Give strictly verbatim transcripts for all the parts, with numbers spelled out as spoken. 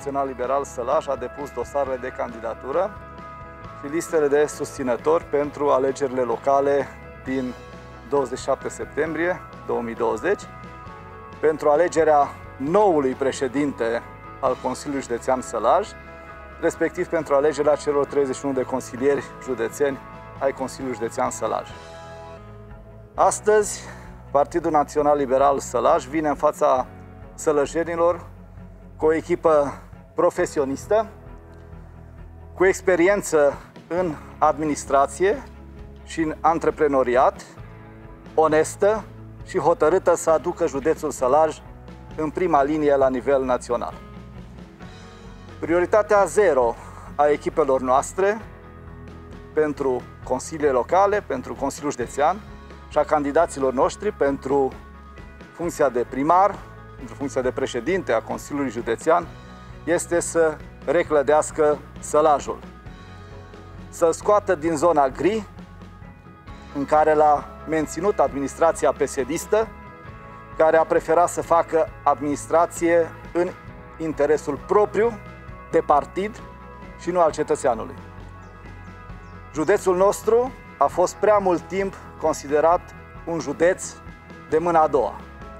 Național Liberal Sălaj a depus dosarele de candidatură și listele de susținători pentru alegerile locale din douăzeci și șapte septembrie două mii douăzeci, pentru alegerea noului președinte al Consiliului Județean Sălaj, respectiv pentru alegerea celor treizeci și unu de consilieri județeni ai Consiliului Județean Sălaj. Astăzi, Partidul Național Liberal Sălaj vine în fața sălăjenilor cu o echipă profesionistă, cu experiență în administrație și în antreprenoriat, onestă și hotărâtă să aducă județul Sălaj în prima linie la nivel național. Prioritatea zero a echipelor noastre pentru consiliile locale, pentru Consiliul Județean și a candidaților noștri pentru funcția de primar, pentru funcția de președinte a Consiliului Județean, este să reclădească Sălajul, să-l scoată din zona gri în care l-a menținut administrația pesedistă, care a preferat să facă administrație în interesul propriu, de partid și nu al cetățeanului. Județul nostru a fost prea mult timp considerat un județ de mâna a doua.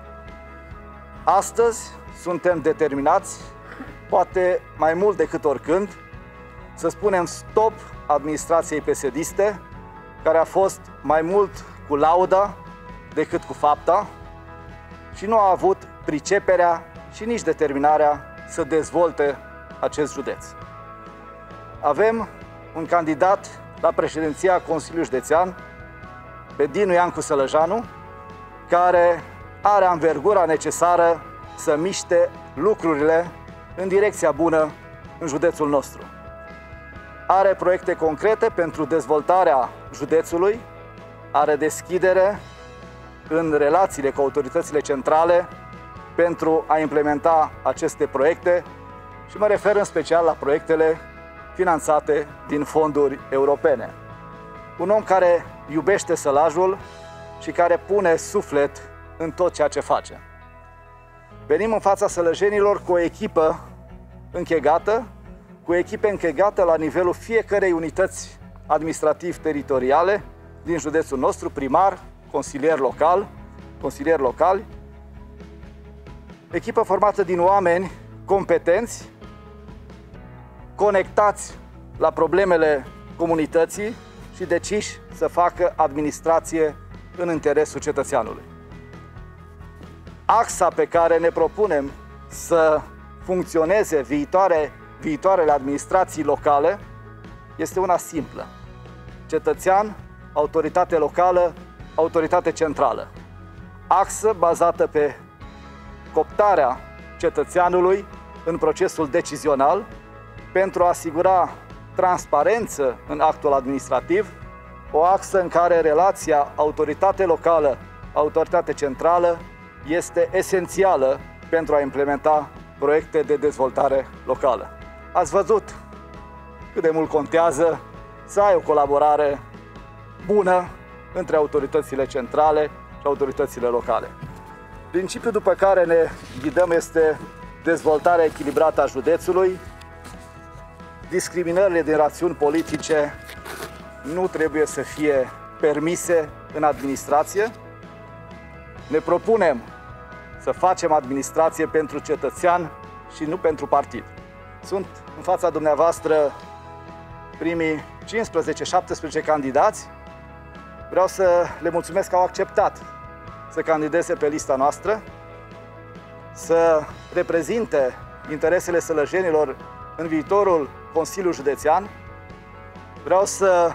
Astăzi suntem determinați, poate mai mult decât oricând, să spunem stop administrației pesediste, care a fost mai mult cu lauda decât cu fapta și nu a avut priceperea și nici determinarea să dezvolte acest județ. Avem un candidat la președinția Consiliului Județean, pe Dinu Iancu Sălăjanu, care are anvergura necesară să miște lucrurile în direcția bună în județul nostru. Are proiecte concrete pentru dezvoltarea județului, are deschidere în relațiile cu autoritățile centrale pentru a implementa aceste proiecte și mă refer în special la proiectele finanțate din fonduri europene. Un om care iubește Sălajul și care pune suflet în tot ceea ce face. Venim în fața sălăjenilor cu o echipă închegată, cu o echipă închegată la nivelul fiecărei unități administrativ-teritoriale din județul nostru, primar, consilier local, consilieri locali, echipă formată din oameni competenți, conectați la problemele comunității și deciși să facă administrație în interesul cetățeanului. Axa pe care ne propunem să funcționeze viitoare, viitoarele administrații locale este una simplă. Cetățean, autoritate locală, autoritate centrală. Axă bazată pe cooptarea cetățeanului în procesul decizional pentru a asigura transparență în actul administrativ, o axă în care relația autoritate locală, autoritate centrală este esențială pentru a implementa proiecte de dezvoltare locală. Ați văzut cât de mult contează să ai o colaborare bună între autoritățile centrale și autoritățile locale. Principiul după care ne ghidăm este dezvoltarea echilibrată a județului. Discriminările din rațiuni politice nu trebuie să fie permise în administrație. Ne propunem să facem administrație pentru cetățean și nu pentru partid. Sunt în fața dumneavoastră primii cincisprezece șaptesprezece candidați. Vreau să le mulțumesc că au acceptat să candideze pe lista noastră, să reprezinte interesele sălăjenilor în viitorul Consiliu Județean. Vreau să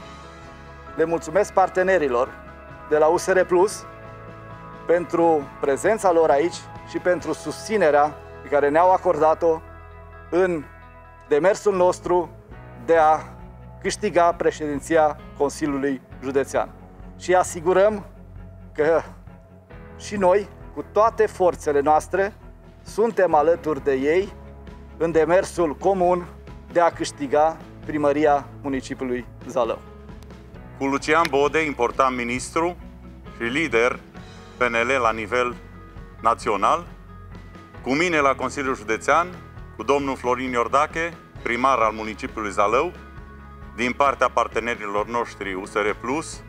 le mulțumesc partenerilor de la U S R Plus pentru prezența lor aici și pentru susținerea pe care ne-au acordat-o în demersul nostru de a câștiga președinția Consiliului Județean. Și asigurăm că și noi, cu toate forțele noastre, suntem alături de ei în demersul comun de a câștiga primăria municipiului Zalău. Cu Lucian Bode, important ministru și lider P N L la nivel național, cu mine la Consiliul Județean, cu domnul Florin Iordache, primar al municipiului Zalău, din partea partenerilor noștri U S R plus.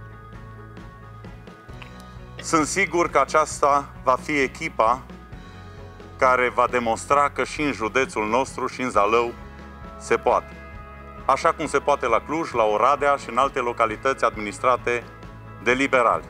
Sunt sigur că aceasta va fi echipa care va demonstra că și în județul nostru și în Zalău se poate. Așa cum se poate la Cluj, la Oradea și în alte localități administrate de liberali.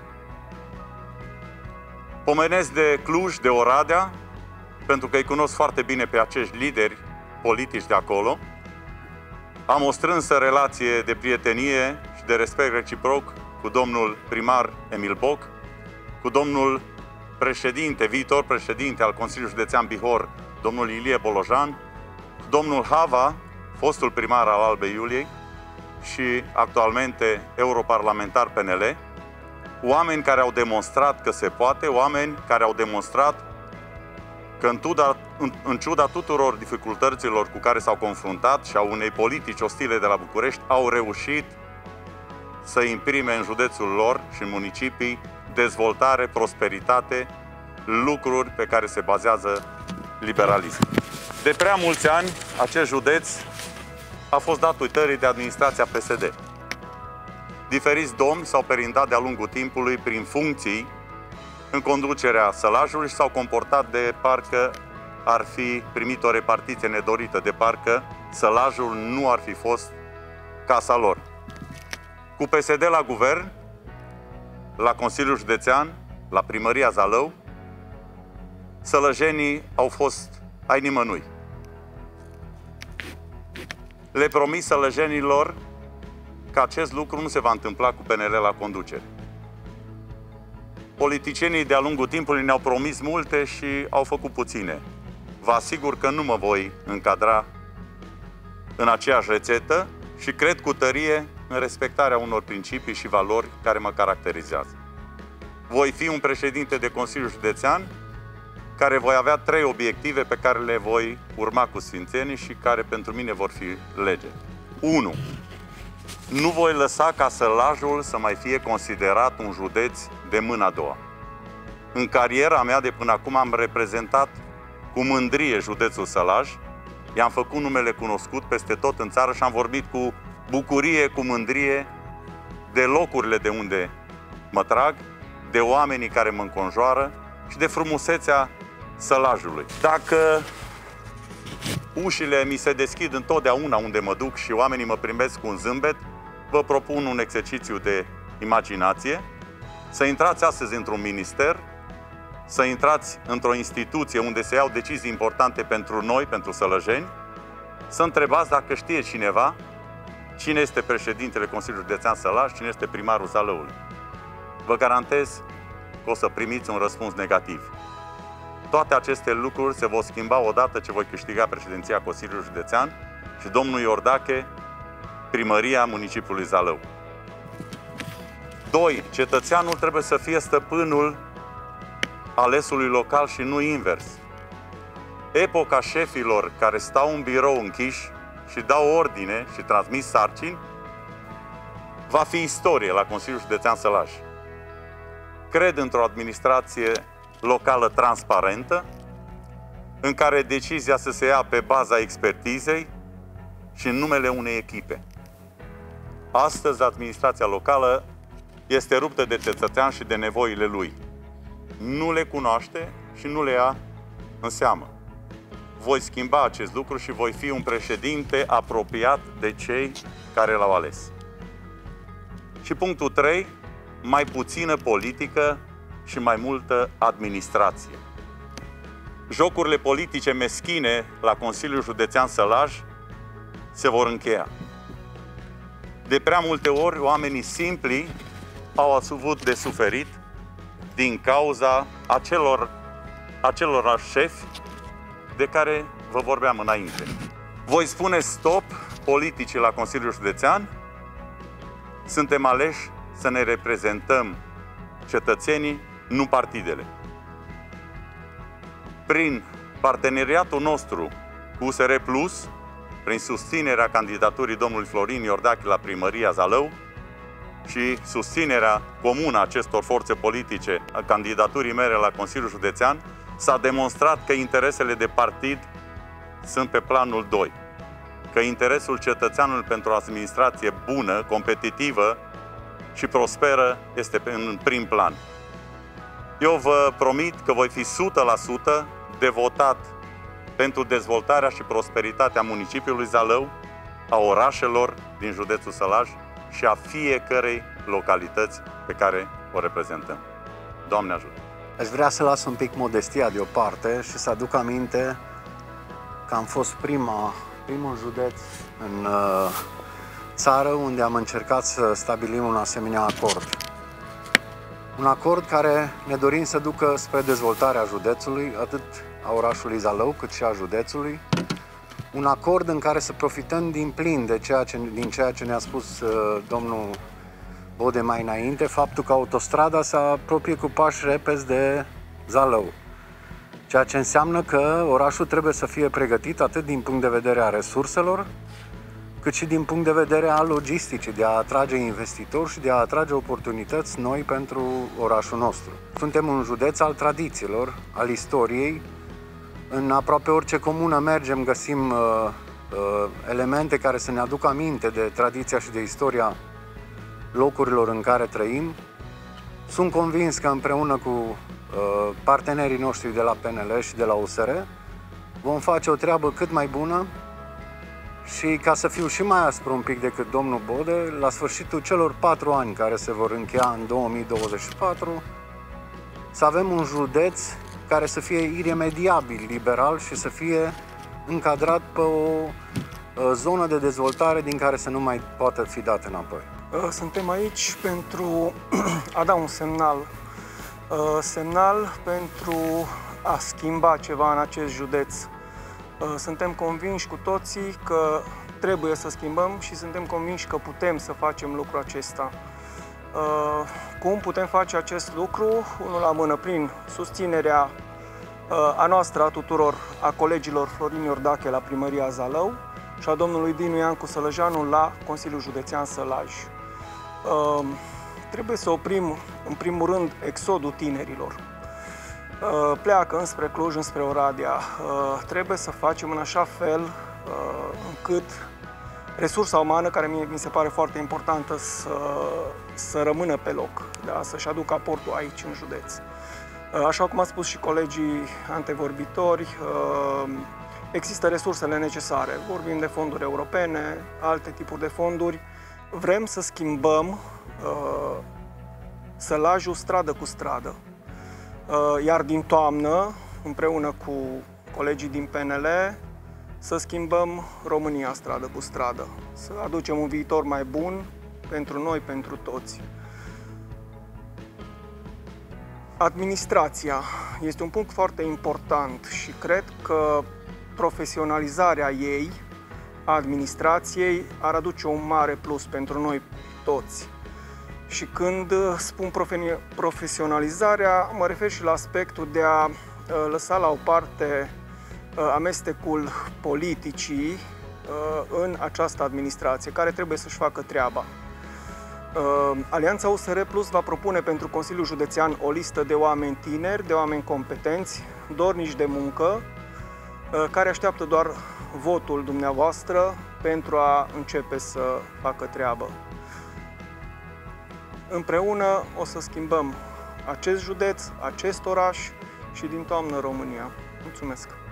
Pomenesc de Cluj, de Oradea, pentru că îi cunosc foarte bine pe acești lideri politici de acolo. Am o strânsă relație de prietenie și de respect reciproc cu domnul primar Emil Boc, cu domnul președinte, viitor președinte al Consiliului Județean Bihor, domnul Ilie Bolojan, cu domnul Hava, fostul primar al Albei Iuliei și actualmente europarlamentar P N L, oameni care au demonstrat că se poate, oameni care au demonstrat că în, tuda, în, în ciuda tuturor dificultăților cu care s-au confruntat și a unei politici ostile de la București, au reușit să imprime în județul lor și în municipii dezvoltare, prosperitate, lucruri pe care se bazează liberalismul. De prea mulți ani, acest județ a fost dat uitării de administrația P S D. Diferiți domni s-au perindat de-a lungul timpului prin funcții în conducerea sălajului și s-au comportat de parcă ar fi primit o repartiție nedorită, de parcă sălajul nu ar fi fost casa lor. Cu P S D la guvern, la Consiliul Județean, la Primăria Zalău, sălăjenii au fost ai nimănui. Le promis sălăjenilor că acest lucru nu se va întâmpla cu P N L la conducere. Politicienii de-a lungul timpului ne-au promis multe și au făcut puține. Vă asigur că nu mă voi încadra în aceeași rețetă și cred cu tărie în respectarea unor principii și valori care mă caracterizează. Voi fi un președinte de Consiliu Județean care voi avea trei obiective pe care le voi urma cu sfințenie și care pentru mine vor fi lege. unu. Nu voi lăsa ca Sălajul să mai fie considerat un județ de mâna a doua. În cariera mea de până acum am reprezentat cu mândrie județul Sălaj, i-am făcut numele cunoscut peste tot în țară și am vorbit cu bucurie, cu mândrie de locurile de unde mă trag, de oamenii care mă înconjoară și de frumusețea Sălajului. Dacă ușile mi se deschid întotdeauna unde mă duc și oamenii mă primesc cu un zâmbet, vă propun un exercițiu de imaginație, să intrați astăzi într-un minister, să intrați într-o instituție unde se iau decizii importante pentru noi, pentru sălăjeni, să întrebați dacă știe cineva cine este președintele Consiliului Județean Sălaj, cine este primarul Zalăului. Vă garantez că o să primiți un răspuns negativ. Toate aceste lucruri se vor schimba odată ce voi câștiga președinția Consiliului Județean și domnul Iordache primăria municipiului Zalău. doi. Cetățeanul trebuie să fie stăpânul alesului local și nu invers. Epoca șefilor care stau în birou închiși și dau ordine și transmit sarcini va fi istorie la Consiliul Județean Sălaj. Cred într-o administrație locală transparentă, în care decizia să se ia pe baza expertizei și în numele unei echipe. Astăzi, administrația locală este ruptă de cetățean și de nevoile lui. Nu le cunoaște și nu le ia în seamă. Voi schimba acest lucru și voi fi un președinte apropiat de cei care l-au ales. Și punctul trei, mai puțină politică și mai multă administrație. Jocurile politice meschine la Consiliul Județean Sălaj se vor încheia. De prea multe ori, oamenii simpli au avut de suferit din cauza acelor, acelorași șefi de care vă vorbeam înainte. Voi spune stop politicii la Consiliul Județean. Suntem aleși să ne reprezentăm cetățenii, nu partidele. Prin parteneriatul nostru cu U S R plus, prin susținerea candidaturii domnului Florin Iordache la primăria Zalău și susținerea comună a acestor forțe politice a candidaturii mele la Consiliul Județean, s-a demonstrat că interesele de partid sunt pe planul doi, că interesul cetățeanului pentru o administrație bună, competitivă și prosperă este în prim plan. Eu vă promit că voi fi o sută la sută devotat pentru dezvoltarea și prosperitatea municipiului Zalău, a orașelor din județul Sălaj și a fiecărei localități pe care o reprezentăm. Doamne ajută! Aș vrea să las un pic modestia deoparte și să aduc aminte că am fost prima, primul județ în uh, țară unde am încercat să stabilim un asemenea acord. Un acord care ne dorim să ducă spre dezvoltarea județului, atât a orașului Zalău, cât și a județului. Un acord în care să profităm din plin de ceea ce, din ceea ce ne-a spus uh, domnul Bode mai înainte, faptul că autostrada se apropie cu pași repezi de Zalău. Ceea ce înseamnă că orașul trebuie să fie pregătit atât din punct de vedere a resurselor, cât și din punct de vedere al logisticii, de a atrage investitori și de a atrage oportunități noi pentru orașul nostru. Suntem un județ al tradițiilor, al istoriei. În aproape orice comună mergem, găsim uh, uh, elemente care să ne aducă aminte de tradiția și de istoria locurilor în care trăim. Sunt convins că împreună cu uh, partenerii noștri de la P N L și de la U S R vom face o treabă cât mai bună și, ca să fiu și mai aspru un pic decât domnul Bode, la sfârșitul celor patru ani care se vor încheia în două mii douăzeci și patru, să avem un județ care să fie iremediabil liberal și să fie încadrat pe o zonă de dezvoltare din care să nu mai poată fi dat înapoi. Suntem aici pentru a da un semnal, semnal pentru a schimba ceva în acest județ. Suntem convinși cu toții că trebuie să schimbăm și suntem convinși că putem să facem lucrul acesta. Cum putem face acest lucru? Unul la mână, prin susținerea a noastră, a tuturor, a colegilor Florin Iordache la Primăria Zalău și a domnului Dinu Iancu Sălăjanu la Consiliul Județean Sălaj. Trebuie să oprim, în primul rând, exodul tinerilor. Pleacă înspre Cluj, înspre Oradea. Trebuie să facem în așa fel încât resursa umană, care mie mi se pare foarte importantă, să, să rămână pe loc, da? Să-și aducă aportul aici, în județ. Așa cum au spus și colegii antevorbitori, există resursele necesare. Vorbim de fonduri europene, alte tipuri de fonduri. Vrem să schimbăm Sălajul stradă cu stradă. Iar din toamnă, împreună cu colegii din P N L, să schimbăm România stradă cu stradă. Să aducem un viitor mai bun pentru noi, pentru toți. Administrația este un punct foarte important și cred că profesionalizarea ei, a administrației, ar aduce un mare plus pentru noi toți. Și când spun profesionalizarea, mă refer și la aspectul de a lăsa la o parte amestecul politicii în această administrație, care trebuie să-și facă treaba. Alianța U S R Plus va propune pentru Consiliul Județean o listă de oameni tineri, de oameni competenți, dornici de muncă, care așteaptă doar votul dumneavoastră pentru a începe să facă treabă. Împreună o să schimbăm acest județ, acest oraș și din toamnă România. Mulțumesc!